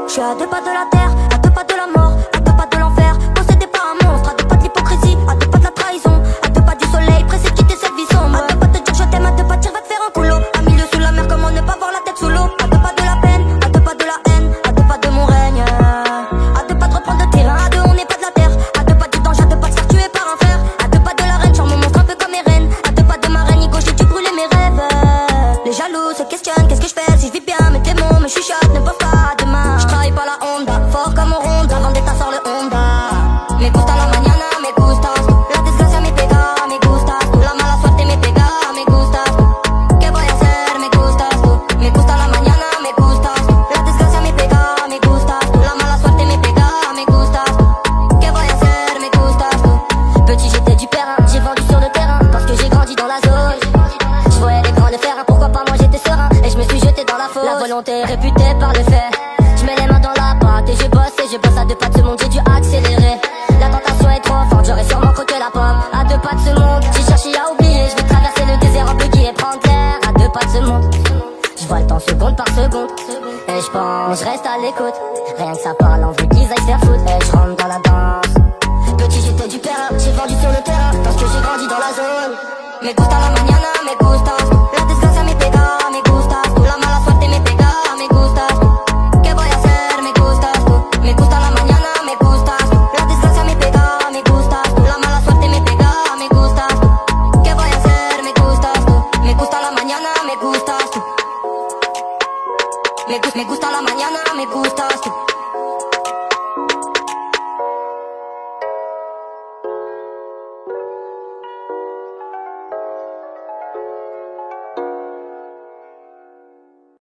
Je suis à deux pas de la terre, à deux pas de la mort, à deux pas de l'enfer. Possédé par un monstre, à deux pas de l'hypocrisie, à deux pas de la trahison, à deux pas du soleil, pressé de quitter cette vie sombre. À deux pas de dire je t'aime, à deux pas de dire va te faire un coulo. À milieu sous la mer, comment ne pas voir la tête sous l'eau. À deux pas de la peine, à deux pas de la haine, à deux pas de mon règne. À deux pas de reprendre de terrain, à deux on n'est pas de la terre. À deux pas du danger, à deux pas de se faire tuer par un frère. À deux pas de la reine, genre mon monstre un peu comme Eren. À deux pas de ma reine, Igo, j'ai dû brûler mes rêves. Les jaloux se questionnent, qu'est-ce que je fais si je vis bien. Mes démons me chuchotent, ne peuvent pas demain. Je travaille pas la Honda, fort comme un Honda. Vendetta sort le Honda. Me gusta la mañana, me gustas tú. La desgracia me pega, me gustas tú. La mala suerte me pega, me gustas tú. ¿Qué voy a hacer? Me gustas tú. Me gusta la mañana, me gustas tú. La desgracia me pega, me gustas tú. La mala suerte me pega, me gustas tú. ¿Qué voy a hacer? Me gustas tú. Petit j'étais du terrain, j'ai vendu sur le terrain parce que j'ai grandi dans la zone. Je voyais les grands le faire, pourquoi pas moi j'étais serein. Et je me suis jeté dans la fosse. La volonté est réputée par le fait. Je mets les mains dans la pâte et je bosse à deux pas de ce monde, j'ai dû accélérer. La tentation est trop forte, j'aurais sûrement croqué la pomme. À deux pas de ce monde, j'ai cherché à oublier. Je vais traverser le désert en buggy et prendre l'air. À deux pas de ce monde, je vois le temps seconde par seconde. Et je pense, je reste à l'écoute. Rien que ça parle, envie qu'ils aillent se faire foutre. Et je rentre dans la danse. Petit j'étais du terrain, j'ai vendu sur le terrain parce que j'ai grandi dans la zone. Me gusta la mañana, me gustas tú. La desgracia me pega, me gustas tú. La mala suerte me pega, me gustas tú. ¿Qué voy a hacer? Me gustas tú. Me gusta la mañana, me gustas tú. La desgracia me pega, me gustas tú. La mala suerte me pega, me gustas tú. ¿Qué voy a hacer? Me gustas tú. Me gusta la mañana, me gustas tú. Me gusta la mañana, me gustas tú.